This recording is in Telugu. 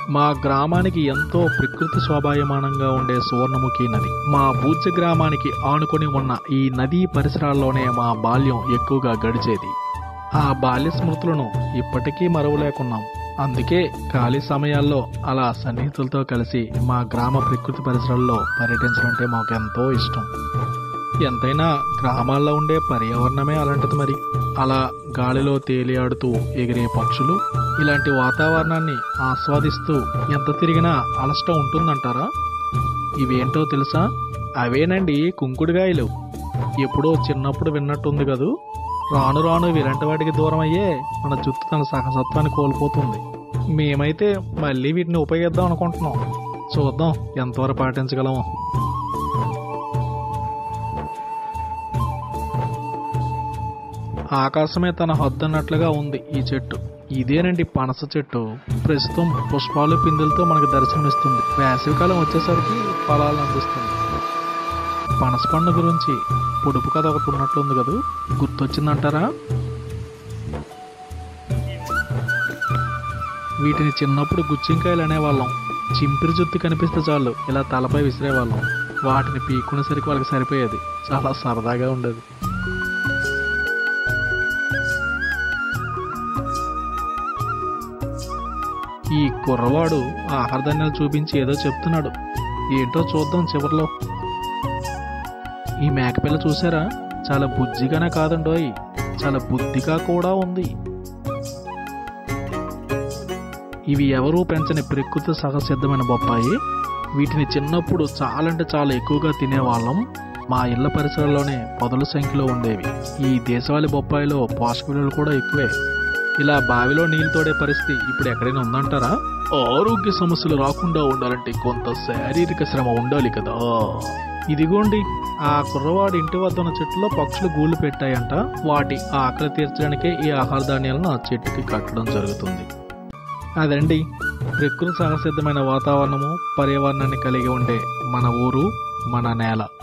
మా గ్రామానికి ఎంతో ప్రకృతి శోభాయమానంగా ఉండే సువర్ణముఖి నది. మా బూజ్జ గ్రామానికి ఆనుకొని ఉన్న ఈ నదీ పరిసరాల్లోనే మా బాల్యం ఎక్కువగా గడిచేది. ఆ బాల్య స్మృతులను ఇప్పటికీ మరువలేకున్నాం. అందుకే ఖాళీ సమయాల్లో అలా సన్నిహితులతో కలిసి మా గ్రామ ప్రకృతి పరిసరాల్లో పర్యటించాలంటే మాకు ఎంతో ఇష్టం. ఎంతైనా గ్రామాల్లో ఉండే పర్యావరణమే అలాంటిది. మరి అలా గాలిలో తేలియాడుతూ ఎగిరే పక్షులు, ఇలాంటి వాతావరణాన్ని ఆస్వాదిస్తూ ఎంత తిరిగినా అలసట ఉంటుందంటారా? ఇవేంటో తెలుసా? అవేనండి కుంకుడుగాయలు. ఎప్పుడో చిన్నప్పుడు విన్నట్టుంది కదూ. రాను రాను ఇలాంటి వాటికి దూరం అయ్యే మన జుట్టు తన సహసత్వాన్ని కోల్పోతుంది. మేమైతే మళ్ళీ వీటిని ఉపయోగిద్దాం అనుకుంటున్నాం. చూద్దాం ఎంతవరకు పాటించగలమో. ఆకాశమే తన హద్దన్నట్లుగా ఉంది ఈ చెట్టు. ఇదేనండి పనస చెట్టు. ప్రస్తుతం పుష్పాలు పిందులతో మనకు దర్శనమిస్తుంది. వేసవికాలం వచ్చేసరికి ఫలాలు అందిస్తుంది. పనస పండు గురించి పొడుపు కథ ఒకటి ఉన్నట్లుంది కదూ, గుర్తొచ్చిందంటారా? వీటిని చిన్నప్పుడు గుచ్చింకాయలు అనేవాళ్ళం. చింపిరి జుత్తు కనిపిస్తే చాలు ఇలా తలపై విసిరేవాళ్ళం. వాటిని పీక్కునేసరికి వాళ్ళకి సరిపోయేది. చాలా సరదాగా ఉండేది. ఈ కుర్రవాడు ఆహారధాన్యాలు చూపించి ఏదో చెప్తున్నాడు. ఏంటో చూద్దాం చివర్లో. ఈ మేకపిల్ల చూసారా? చాలా బుజ్జిగానే కాదండోయ్, చాలా బుద్ధిగా కూడా ఉంది. ఇవి ఎవరూ పెంచని ప్రకృతి సహసిద్ధమైన బొప్పాయి. వీటిని చిన్నప్పుడు చాలా ఎక్కువగా తినేవాళ్ళం. మా ఇళ్ల పరిసరాల్లోనే పదుల సంఖ్యలో ఉండేవి. ఈ దేశవాళీ బొప్పాయిలో పోషక విలువలు కూడా ఎక్కువే. ఇలా బావిలో నీళ్లు తోడే పరిస్థితి ఇప్పుడు ఎక్కడైనా ఉందంటారా? ఆరోగ్య సమస్యలు రాకుండా ఉండాలంటే కొంత శారీరక శ్రమ ఉండాలి కదా. ఇదిగోండి, ఆ కుర్రవాడి ఇంటి వద్ద ఉన్న చెట్టులో పక్షులు గూళ్ళు పెట్టాయంట. వాటి ఆకలి తీర్చడానికే ఈ ఆహార ధాన్యాలను ఆ చెట్టుకి కట్టడం జరుగుతుంది. అదండి ప్రకృతి సహసిద్ధమైన వాతావరణము, పర్యావరణాన్ని కలిగి ఉండే మన ఊరు, మన నేల.